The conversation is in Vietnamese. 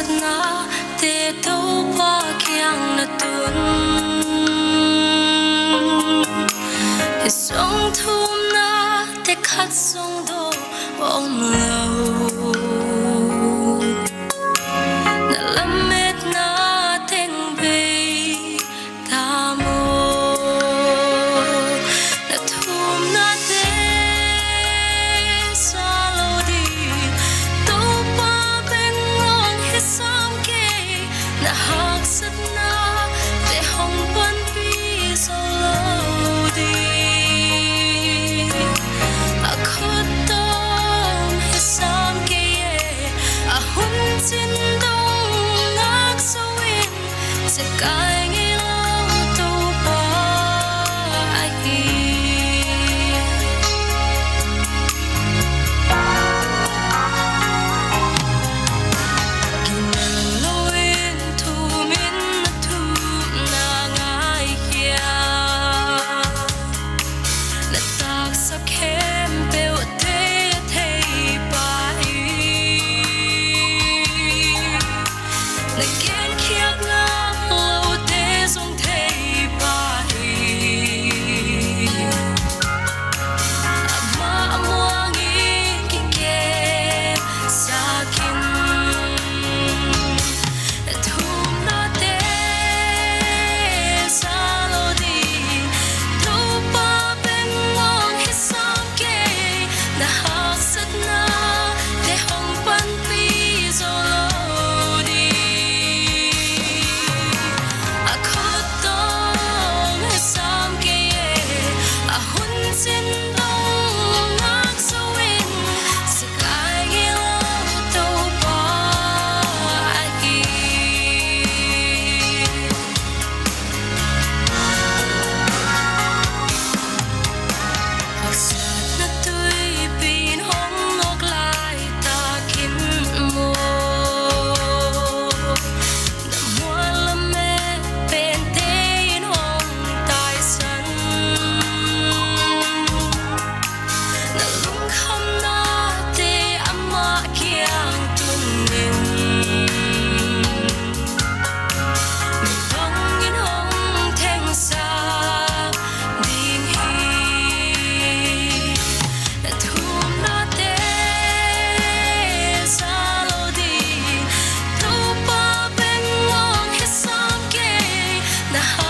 na te to pa kyang na tun he song thumna te khat song do bom lâu na lamet na teng be ta mo na thumna te sa lo di to pa beng long he sam ke na hak sat na te hong pan pi so lo di a khot tom he sam ke a hun chin dong nak so in se kai ngi lo to pa ai hi the